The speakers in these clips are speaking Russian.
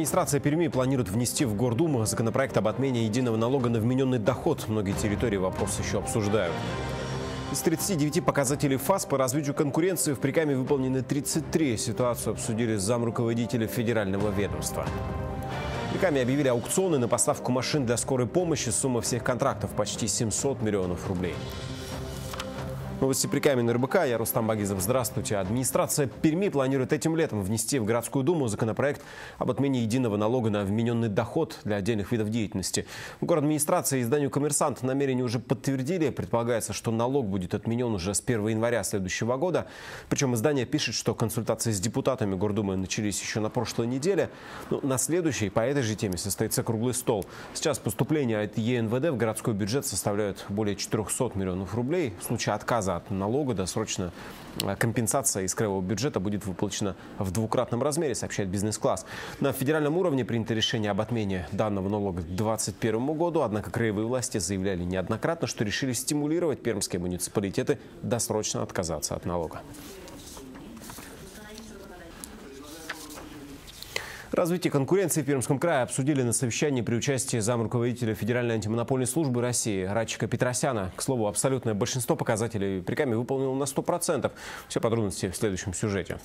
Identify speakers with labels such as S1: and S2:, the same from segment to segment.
S1: Администрация Перми планирует внести в Гордуму законопроект об отмене единого налога на вмененный доход. Многие территории вопрос еще обсуждают. Из 39 показателей ФАС по развитию конкуренции в Прикаме выполнены 33. Ситуацию обсудили с замруководителя федерального ведомства. В Прикаме объявили аукционы на поставку машин для скорой помощи. Сумма всех контрактов почти 700 миллионов рублей. Новости Прикамья на РБК. Я Рустам Багизов. Здравствуйте. Администрация Перми планирует этим летом внести в городскую думу законопроект об отмене единого налога на вмененный доход для отдельных видов деятельности. Городадминистрация и изданию «Коммерсант» намерение уже подтвердили. Предполагается, что налог будет отменен уже с 1 января следующего года. Причем издание пишет, что консультации с депутатами Гордумы начались еще на прошлой неделе. На следующей по этой же теме состоится круглый стол. Сейчас поступления от ЕНВД в городской бюджет составляют более 400 миллионов рублей. В случае отказа от налога досрочно компенсация из краевого бюджета будет выплачена в двукратном размере, сообщает «Бизнес-класс». На федеральном уровне принято решение об отмене данного налога к 2021 году. Однако краевые власти заявляли неоднократно, что решили стимулировать пермские муниципалитеты досрочно отказаться от налога. Развитие конкуренции в Пермском крае обсудили на совещании при участии замруководителя Федеральной антимонопольной службы России Радчика Петросяна. К слову, абсолютное большинство показателей Прикамья выполнило на 100%. Все подробности в следующем сюжете.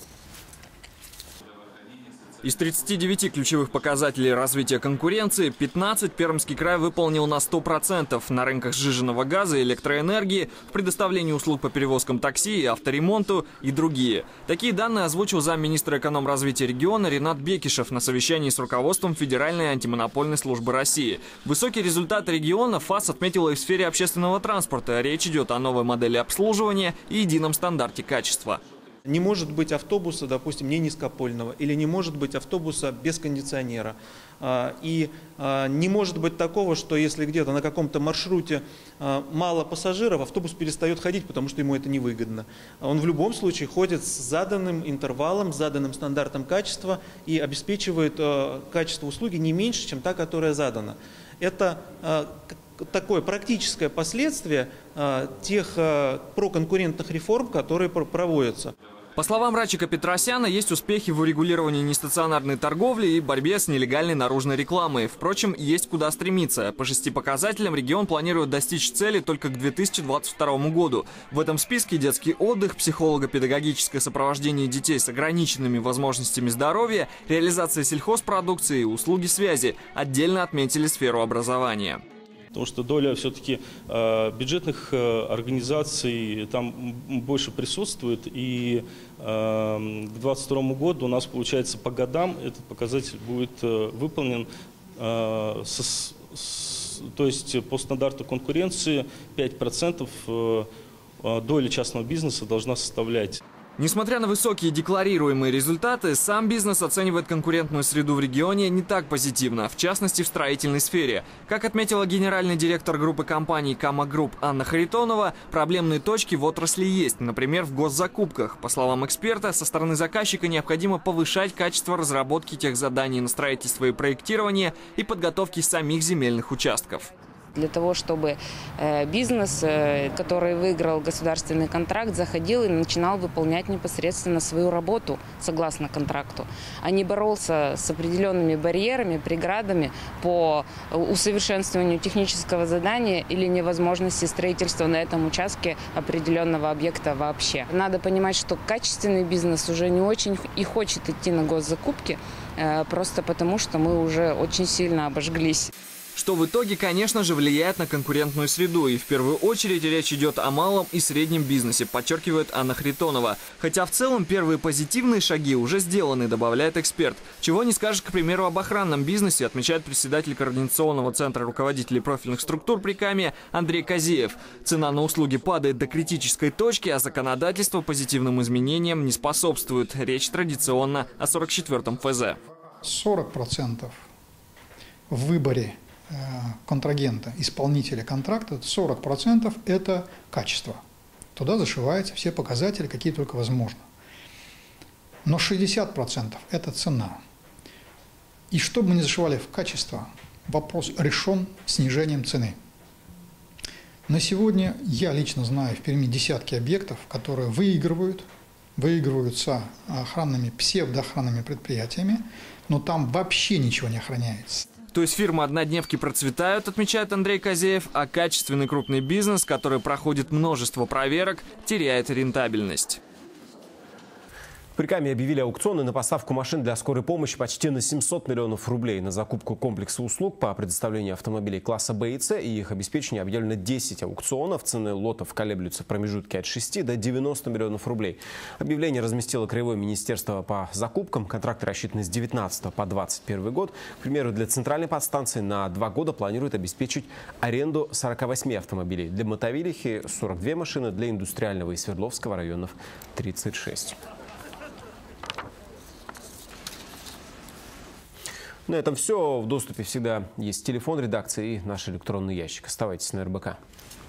S2: Из 39 ключевых показателей развития конкуренции 15 Пермский край выполнил на 100% на рынках сжиженного газа и электроэнергии, в предоставлении услуг по перевозкам такси и авторемонту и другие. Такие данные озвучил замминистра экономразвития региона Ринат Бекишев на совещании с руководством Федеральной антимонопольной службы России. Высокие результаты региона ФАС отметила и в сфере общественного транспорта. Речь идет о новой модели обслуживания и едином стандарте качества.
S3: Не может быть автобуса, допустим, не низкопольного, или не может быть автобуса без кондиционера. И не может быть такого, что если где-то на каком-то маршруте мало пассажиров, автобус перестает ходить, потому что ему это невыгодно. Он в любом случае ходит с заданным интервалом, с заданным стандартом качества и обеспечивает качество услуги не меньше, чем та, которая задана. Это такое практическое последствие тех проконкурентных реформ, которые проводятся.
S2: По словам Радчика Петросяна, есть успехи в урегулировании нестационарной торговли и борьбе с нелегальной наружной рекламой. Впрочем, есть куда стремиться. По 6 показателям регион планирует достичь цели только к 2022 году. В этом списке детский отдых, психолого-педагогическое сопровождение детей с ограниченными возможностями здоровья, реализация сельхозпродукции и услуги связи. Отдельно отметили сферу образования.
S4: Потому что доля все-таки бюджетных организаций там больше присутствует. И к 2022 году у нас, получается, по годам этот показатель будет выполнен. То есть по стандарту конкуренции 5% доля частного бизнеса должна составлять.
S2: Несмотря на высокие декларируемые результаты, сам бизнес оценивает конкурентную среду в регионе не так позитивно, в частности в строительной сфере. Как отметила генеральный директор группы компаний «Кама Групп» Анна Харитонова, проблемные точки в отрасли есть, например, в госзакупках. По словам эксперта, со стороны заказчика необходимо повышать качество разработки тех заданий на строительство и проектирование и подготовки самих земельных участков.
S5: Для того, чтобы бизнес, который выиграл государственный контракт, заходил и начинал выполнять непосредственно свою работу согласно контракту, а не боролся с определенными барьерами, преградами по усовершенствованию технического задания или невозможности строительства на этом участке определенного объекта вообще. Надо понимать, что качественный бизнес уже не очень и хочет идти на госзакупки, просто потому что мы уже очень сильно обожглись.
S2: Что в итоге, конечно же, влияет на конкурентную среду. И в первую очередь речь идет о малом и среднем бизнесе, подчеркивает Анна Харитонова. Хотя в целом первые позитивные шаги уже сделаны, добавляет эксперт. Чего не скажешь, к примеру, об охранном бизнесе, отмечает председатель Координационного центра руководителей профильных структур Прикамья Андрей Казиев. Цена на услуги падает до критической точки, а законодательство позитивным изменениям не способствует. Речь традиционно о 44-м ФЗ.
S6: 40% в выборе контрагента, исполнителя контракта, 40% это качество. Туда зашиваются все показатели, какие только возможно. Но 60% это цена. И чтобы мы не зашивали в качество, вопрос решен снижением цены. На сегодня я лично знаю в Перми десятки объектов, которые выигрываются охранными, псевдоохранными предприятиями, но там вообще ничего не охраняется.
S2: То есть фирмы-однодневки процветают, отмечает Андрей Козеев, а качественный крупный бизнес, который проходит множество проверок, теряет рентабельность.
S1: В Прикамье объявили аукционы на поставку машин для скорой помощи почти на 700 миллионов рублей. На закупку комплекса услуг по предоставлению автомобилей класса Б и С и их обеспечению объявлено 10 аукционов. Цены лотов колеблются в промежутке от 6 до 90 миллионов рублей. Объявление разместило Краевое министерство по закупкам. Контракты рассчитаны с 19 по 21 год. К примеру, для центральной подстанции на 2 года планируют обеспечить аренду 48 автомобилей. Для Мотовилихи 42 машины, для Индустриального и Свердловского районов 36. На этом все. В доступе всегда есть телефон редакции и наш электронный ящик. Оставайтесь на РБК.